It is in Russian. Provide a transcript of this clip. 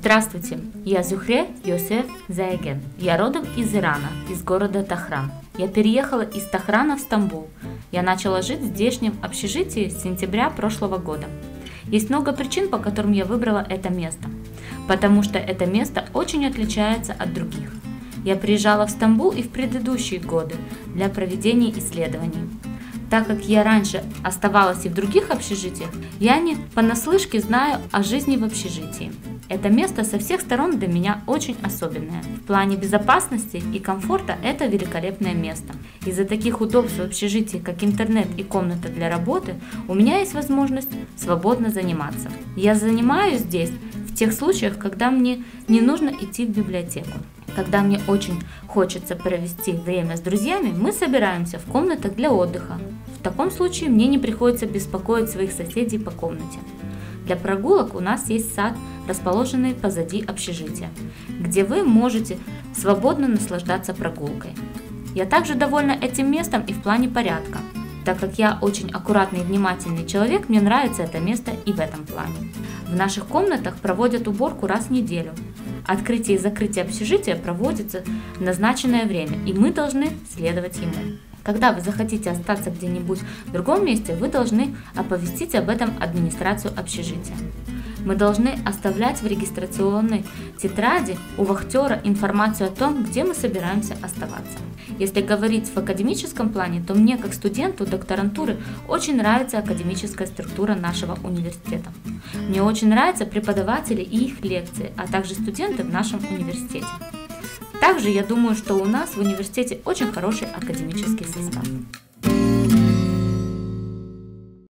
Здравствуйте, я Зухре Йосеф Зайген. Я родом из Ирана, из города Тахран. Я переехала из Тахрана в Стамбул. Я начала жить в здешнем общежитии с сентября прошлого года. Есть много причин, по которым я выбрала это место. Потому что это место очень отличается от других. Я приезжала в Стамбул и в предыдущие годы для проведения исследований. Так как я раньше оставалась и в других общежитиях, я не понаслышке знаю о жизни в общежитии. Это место со всех сторон для меня очень особенное. В плане безопасности и комфорта это великолепное место. Из-за таких удобств в общежитии, как интернет и комната для работы, у меня есть возможность свободно заниматься. Я занимаюсь здесь в тех случаях, когда мне не нужно идти в библиотеку. Когда мне очень хочется провести время с друзьями, мы собираемся в комнатах для отдыха. В таком случае мне не приходится беспокоить своих соседей по комнате. Для прогулок у нас есть сад, расположенный позади общежития, где вы можете свободно наслаждаться прогулкой. Я также довольна этим местом и в плане порядка. Так как я очень аккуратный и внимательный человек, мне нравится это место и в этом плане. В наших комнатах проводят уборку раз в неделю. Открытие и закрытие общежития проводится в назначенное время, и мы должны следовать ему. Когда вы захотите остаться где-нибудь в другом месте, вы должны оповестить об этом администрацию общежития. Мы должны оставлять в регистрационной тетради у вахтера информацию о том, где мы собираемся оставаться. Если говорить в академическом плане, то мне, как студенту докторантуры, очень нравится академическая структура нашего университета. Мне очень нравятся преподаватели и их лекции, а также студенты в нашем университете. Также я думаю, что у нас в университете очень хороший академический состав.